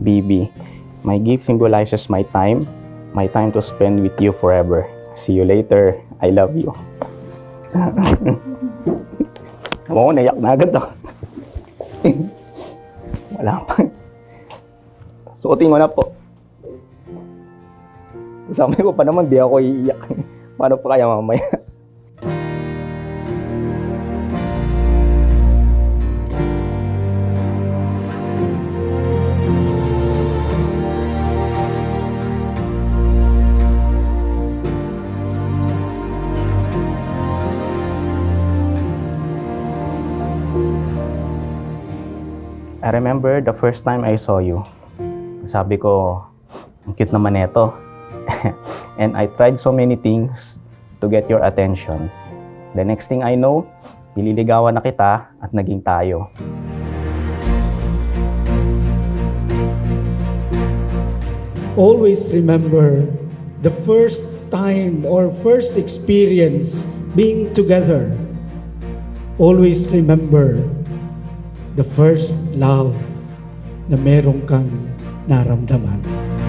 BB. My gift symbolizes my time to spend with you forever. See you later. I love you. Ako, naiyak na agad ako. Wala pa. Suotin ko na po. Sabi ko pa naman, di ako iiyak. Paano pa kaya mamaya? I remember the first time I saw you. Sabi ko, ang cute naman ito. And I tried so many things to get your attention. The next thing I know, nililigawan na kita at naging tayo. Always remember the first time or first experience being together. Always remember the first love na meron kang naramdaman.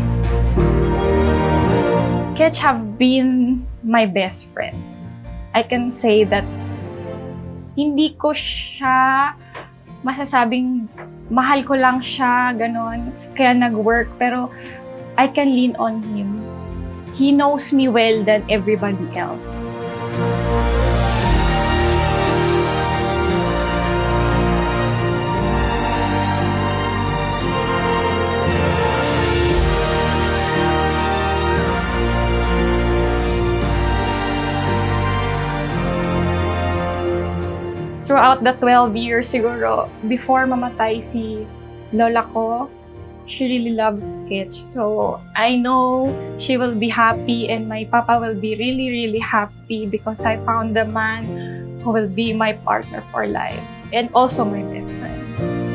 Ketch have been my best friend. I can say that hindi ko siya masasabing mahal ko lang siya, ganon, kaya nag-work, pero I can lean on him. He knows me well than everybody else. Throughout the 12 years siguro, before mamatay si lola ko, she really loves Ketch. So, I know she will be happy and my papa will be really, really happy because I found the man who will be my partner for life and also my best friend.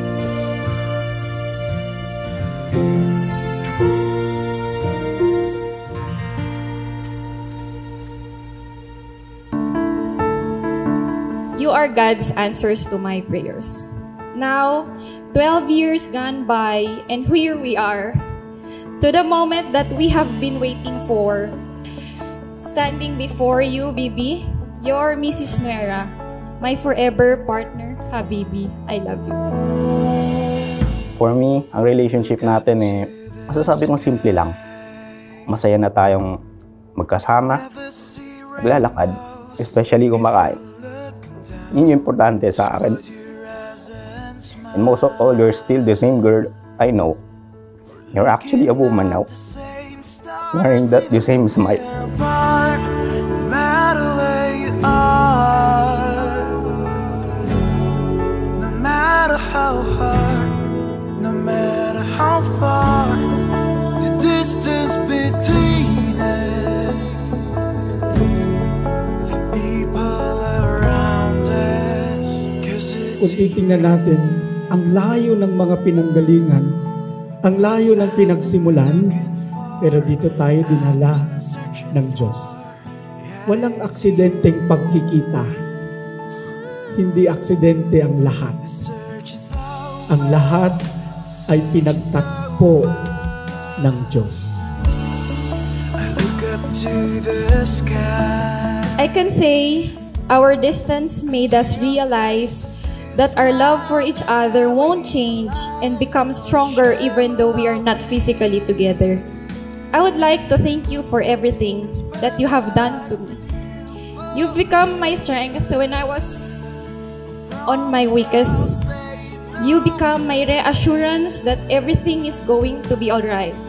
You are God's answers to my prayers. Now, 12 years gone by, and here we are, to the moment that we have been waiting for. Standing before you, Bibi, your Mrs. Nuera, my forever partner, Habibi. I love you. For me, ang relationship natin masasabi kong simple lang. Masaya na tayong magkasama, maglalakad, especially kumakain. Yun yung importante sa akin. And most of all, you're still the same girl I know. You're actually a woman now. Wearing that the same smile. No matter where you are, no matter how hard, no matter how far, the distance between us, the people around us. Kung titingnan natin, ang layo ng mga pinanggalingan, ang layo ng pinagsimulan, pero dito tayo dinala ng Diyos. Walang aksidenteng pagkikita. Hindi aksidente ang lahat. Ang lahat ay pinagtakpo ng Diyos. I can say our distance made us realize that our love for each other won't change and become stronger even though we are not physically together. I would like to thank you for everything that you have done to me. You've become my strength when I was on my weakest. You become my reassurance that everything is going to be alright.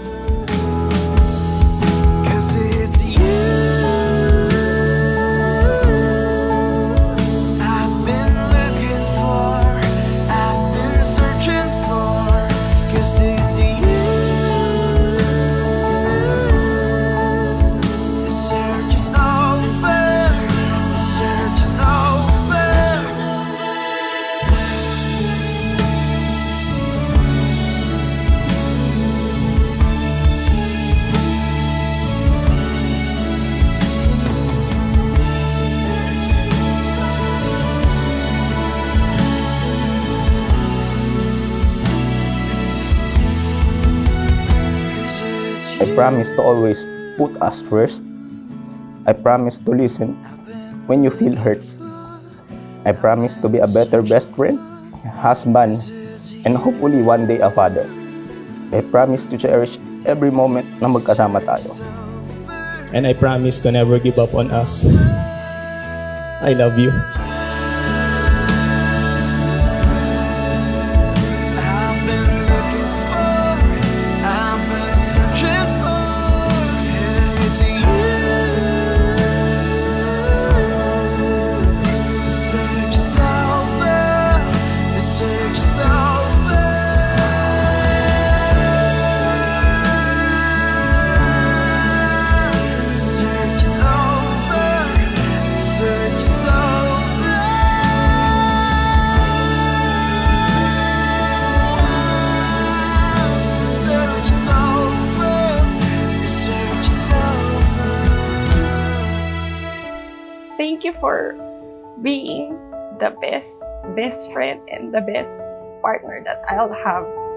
promise to always put us first. I promise to listen when you feel hurt. I promise to be a better best friend, husband, and hopefully one day a father. I promise to cherish every moment na magkasama tayo. And I promise to never give up on us. I love you. I've been looking for, I've been searching for, it's you. The search is over, the search is over. The search is over, the search is over. The search is over. The search is over. Thank you for being the best friend and the best partner that I'll have